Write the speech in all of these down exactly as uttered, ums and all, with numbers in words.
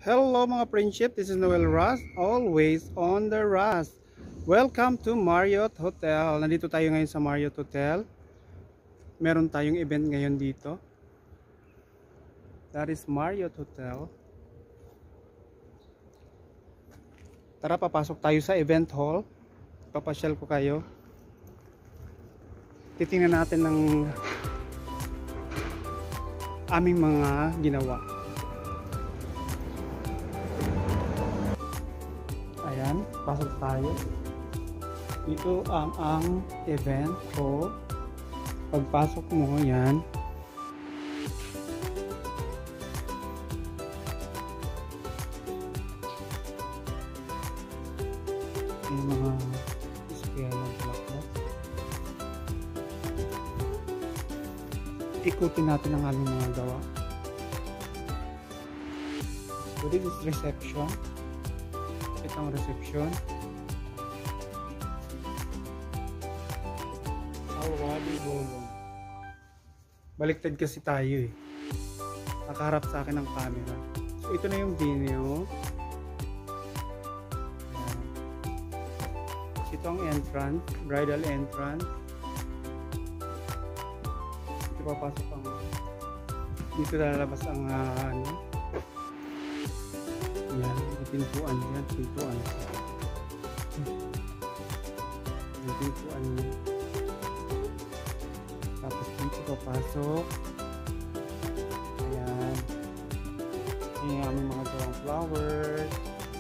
Hello mga friendship, this is Noel Ras, always on the Ras. Welcome to Marriott Hotel. Nandito tayo ngayon sa Marriott Hotel. Meron tayong event ngayon dito. That is Marriott Hotel. Tara, papasok tayo sa event hall. Papasyal ko kayo. Titingnan natin ng aming mga ginawa. Ayan, pasok tayo. Ito ang ang event hall. Pagpasok mo, yan. Yung mga display ng plaklat. Ikutin natin ang aming mga gawa. So this is reception. Itong reception. Awadi bolong. Baliktad kasi tayo eh. Nakaharap sa akin ang camera. So ito na yung venue. Ayan. Ito ang entrance, bridal entrance. Ito papasok ang dito lalabas ang uh, ano. Yan, yung pintuan yan, pintuan. Yung pintuan yan. Tapos dito papasok. Ayan. Yung aming mga gawang flowers.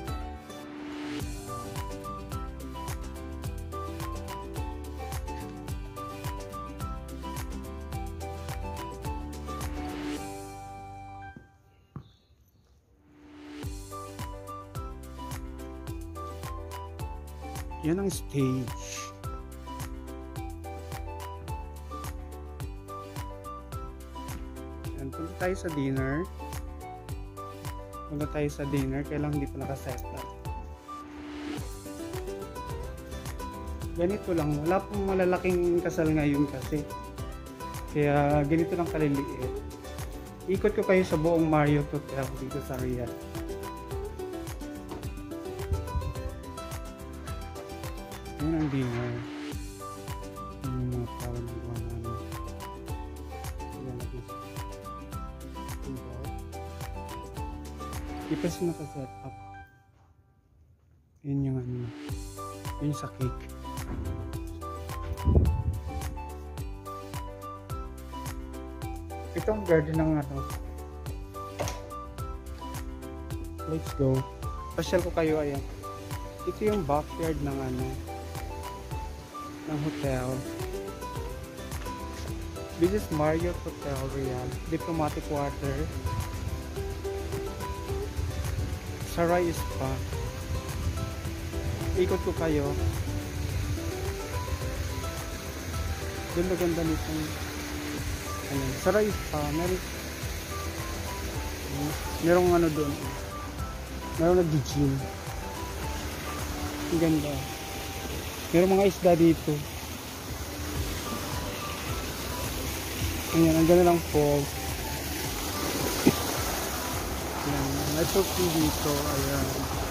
Yan ang stage. Yan, punta tayo sa dinner. Punta tayo sa dinner. Kailang hindi pa nakaset up. Ganito lang. Wala pong malalaking kasal ngayon kasi. Kaya ganito lang kaliliit. Ikot ko kayo sa buong Marriott Hotel dito sa Riyadh. Yun ang dinner. Yung mga tao ng mga namin. Yan na gusto. Ito siya naka-set up. Yun yung ano. Yun sa cake. Ito ang garden ng ano. Let's go. Pasyal ko kayo, ayan. Ito yung backyard ng ano. Ng hotel. This is Marriott Hotel Riyadh, Diplomatic Quarter, Sarai Spa. Ikot ko kayo. Ganda-ganda nitong ano, Sarai Spa. Meron merong ano doon. Meron nag-gym. Ang ganda. Meron mga isda dito. Ayan, ang ganda ng falls. Ayan, may turkey dito. Ayan.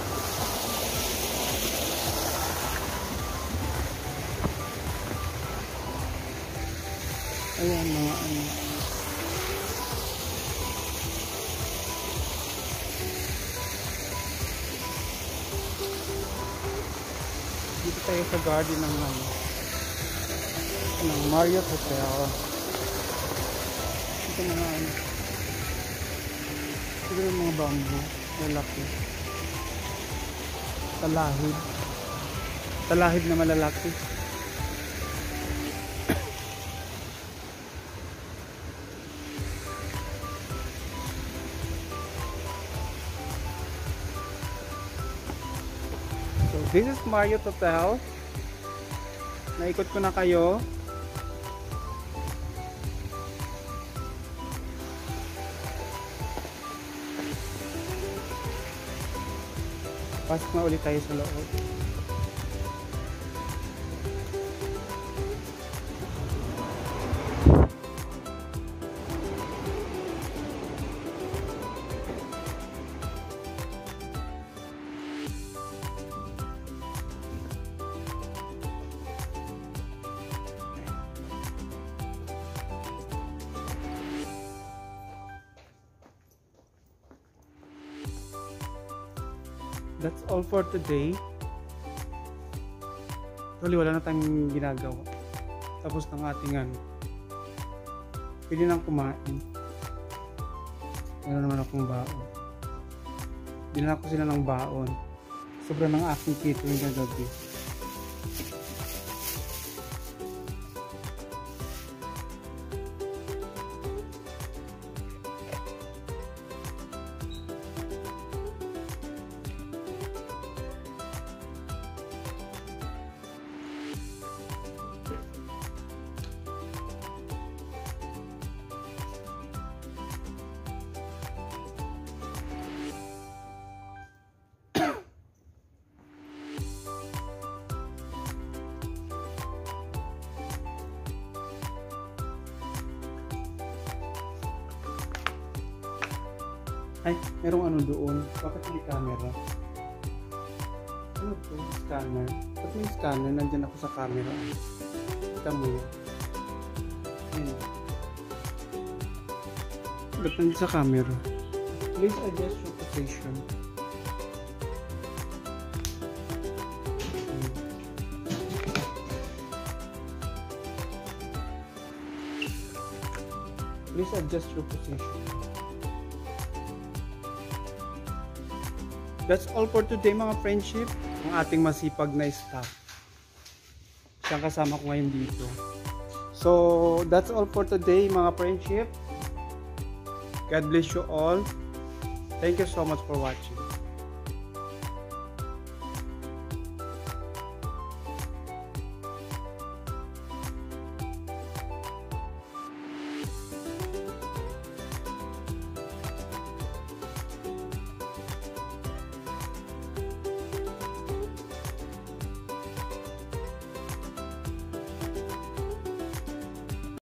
Ayan, mga ano. Dito tayo sa garden ng ano, ng Marriott Hotel. Ito mga ano, ito yung mga bamboo, lalaki. Talahid. Talahid na malalaki. This is Marriott Hotel. Naikot ko na kayo. Pasok na ulit tayo sa loob. That's all for today. Actually, wala na tayong ginagawa. Tapos ng ating ano. Pwede nang kumain. Meron naman akong baon. Dinala ko sila ng baon. Sobrang ng aking catering kagabi. Ay, merong ano doon. Bakit hindi camera? Ano to? Scanner. Ba't may scanner? Nandyan ako sa camera. Kita mo yun. Ayan. Ba't nandyan sa camera? Please adjust your position. Please adjust your position. That's all for today mga friendship. Ang ating masipag na staff. Siyang kasama ko ngayon dito. So, that's all for today mga friendship. God bless you all. Thank you so much for watching.